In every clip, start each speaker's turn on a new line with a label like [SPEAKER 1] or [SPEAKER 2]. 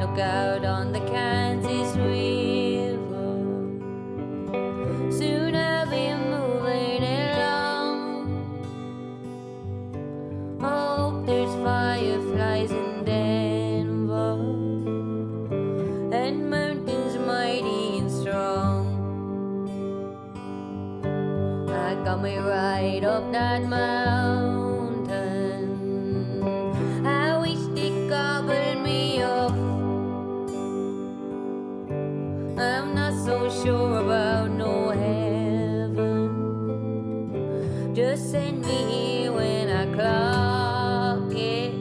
[SPEAKER 1] look out on the Kansas River. Soon I'll be moving along. Hope there's fireflies in Denver and mountains mighty and strong. I got me right up that mountain. I wish they gobbled me up. I'm not so sure about no heaven. Just send me here when I clock it.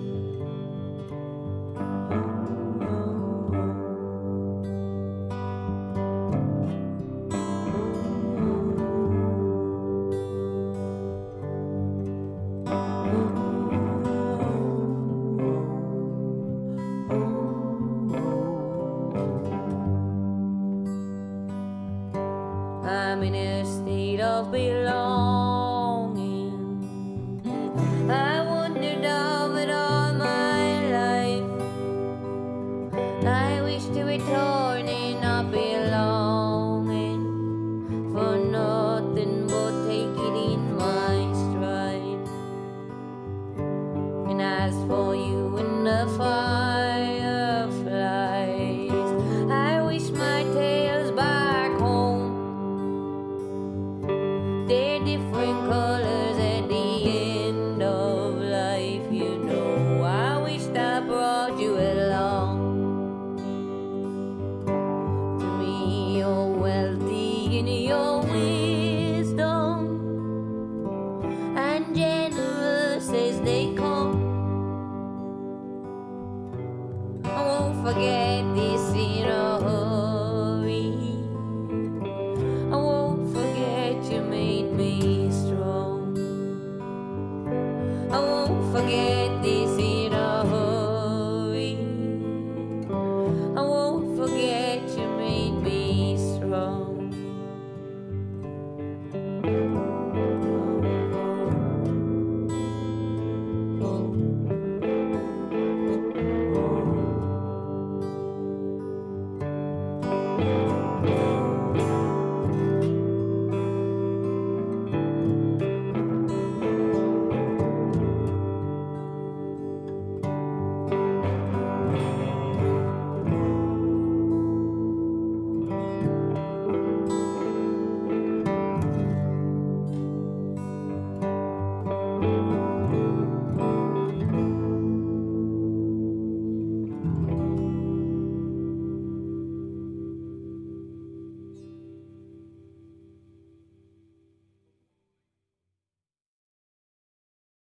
[SPEAKER 1] I'm in a state of belonging. I wondered of it all my life. I wish to return and not belonging for nothing but take it in my stride. And as for you and the fireflies, I wish my tales back home. They're different colors at the end of life, you know. I wish I brought you along. To me, you're wealthy in your wisdom and generous as they come. I won't forget